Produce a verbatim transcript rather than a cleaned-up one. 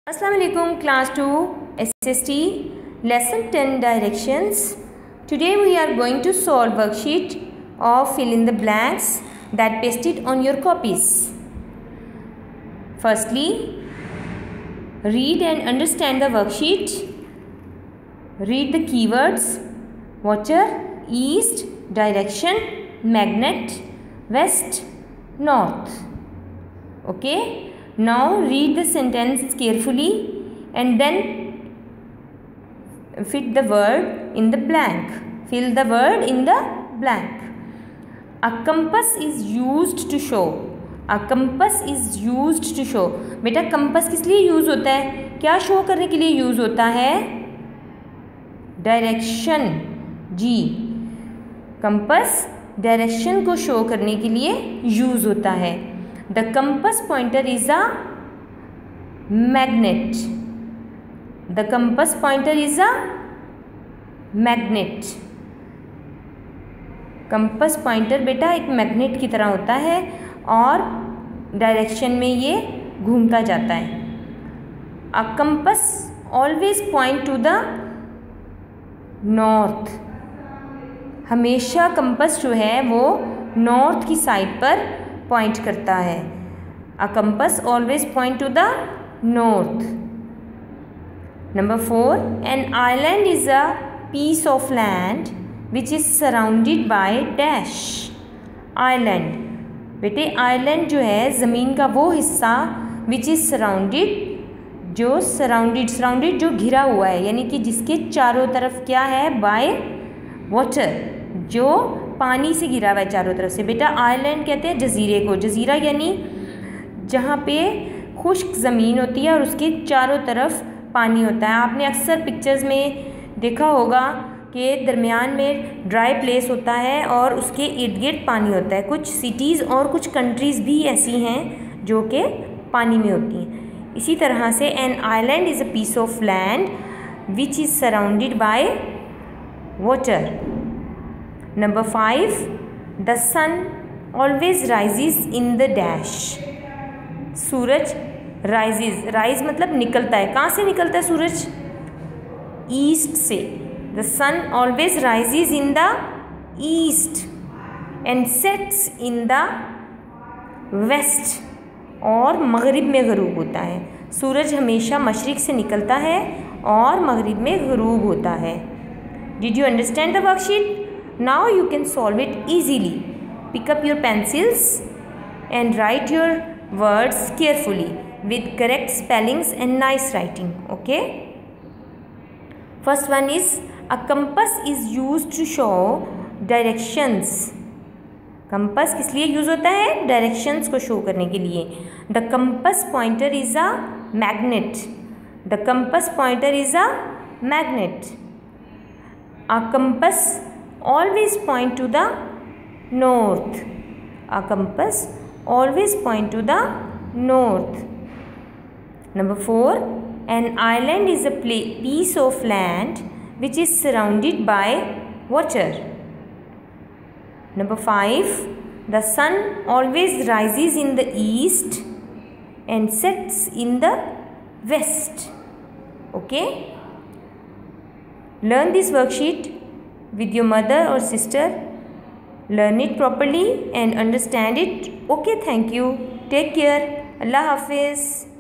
Assalamu alaikum class two S S T lesson ten directions. Today we are going to solve worksheet of fill in the blanks that pasted on your copies. Firstly, read and understand the worksheet. Read the keywords water, east, direction, magnet, west, north. Okay. Now read the sentence carefully and then fit the word in the blank. Fill the word in the blank. A compass is used to show. A compass is used to show. बेटा compass किस लिए use होता है? क्या show करने के लिए use होता है? डायरेक्शन. जी, compass डायरेक्शन को शो करने के लिए यूज़ होता है. The compass pointer is a magnet. The compass pointer is a magnet. Compass pointer बेटा एक मैग्नेट की तरह होता है और डायरेक्शन में ये घूमता जाता है. A compass always point to the north. हमेशा कंपस जो है वो नॉर्थ की साइड पर पॉइंट करता है. A compass always point to the north. Number four, an island is a piece of land which is surrounded by dash. Island बेटे island जो है ज़मीन का वो हिस्सा विच इज़ सराउंडेड, जो सराउंडेड सराउंडेड जो घिरा हुआ है, यानी कि जिसके चारों तरफ क्या है, बाय वाटर, जो पानी से घिरा हुआ है चारों तरफ से. बेटा आइलैंड कहते हैं जजीरे को. जजीरा यानी जहाँ पे खुश्क ज़मीन होती है और उसके चारों तरफ पानी होता है. आपने अक्सर पिक्चर्स में देखा होगा कि दरमियान में ड्राई प्लेस होता है और उसके इर्द गिर्द पानी होता है. कुछ सिटीज़ और कुछ कंट्रीज़ भी ऐसी हैं जो कि पानी में होती हैं. इसी तरह से an island is a piece of land which is surrounded by water. Number five, the sun always rises in the dash. सूरज rises, rise मतलब निकलता है. कहाँ से निकलता है सूरज? ईस्ट से. The sun always rises in the east and sets in the west. और मगरिब में ग़रूब होता है. सूरज हमेशा मशरिक़ से निकलता है और मगरिब में ग़रूब होता है. Did you understand the worksheet? Now you can solve it easily. Pick up your pencils and write your words carefully with correct spellings and nice writing. Okay? First one is a compass is used to show directions. Compass किस लिए use होता है? Directions को show करने के लिए. The compass pointer is a magnet. The compass pointer is a magnet. A compass always point to the north. A compass always point to the north. Number four, an island is a piece of land which is surrounded by water. Number five, the sun always rises in the east and sets in the west. Okay? Learn this worksheet with your mother or sister. Learn it properly and understand it. Okay, thank you. Take care. Allah Hafiz.